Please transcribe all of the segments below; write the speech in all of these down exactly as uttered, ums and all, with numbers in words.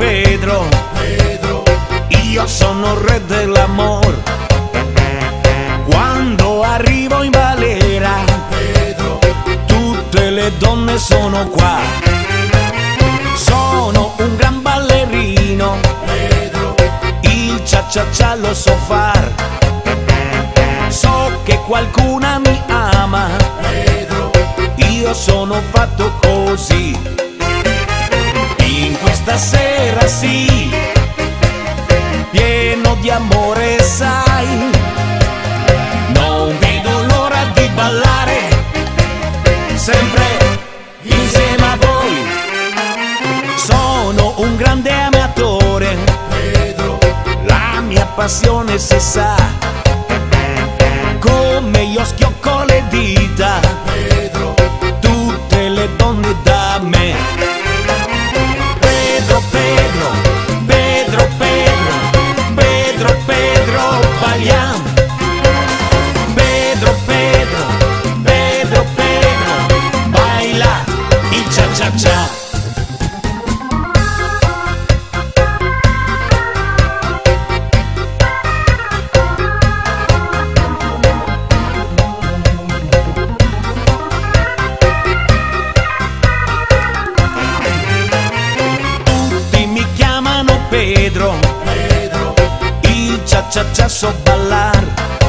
Pedro, Pedro, io sono il re dell'amor. Quando arrivo in Valera, Pedro, tutte le donne sono qua. Sono un gran ballerino, Pedro, il cia cia cia lo so far. So che qualcuna mi ama, Pedro, io sono fatto così. In questa sera sì, pieno di amore sai, non vedo l'ora di ballare sempre insieme a voi. Sono un grande amatore, Pedro, la mia passione si sa, come io schiocco le dita, Pedro, tutte le donne da me. Pedro, Pedro, Pedro, Pedro, Pedro, Pedro, balliamo. Pedro, Pedro, Pedro, Pedro, baila il cia cia cia. Pedro, Pedro, il cia cia cia so ballar.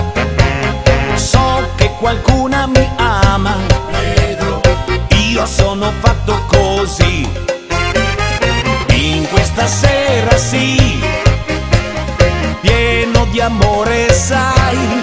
So che qualcuna mi ama, Pedro, io sono fatto così. In questa sera sì, pieno di amore sai,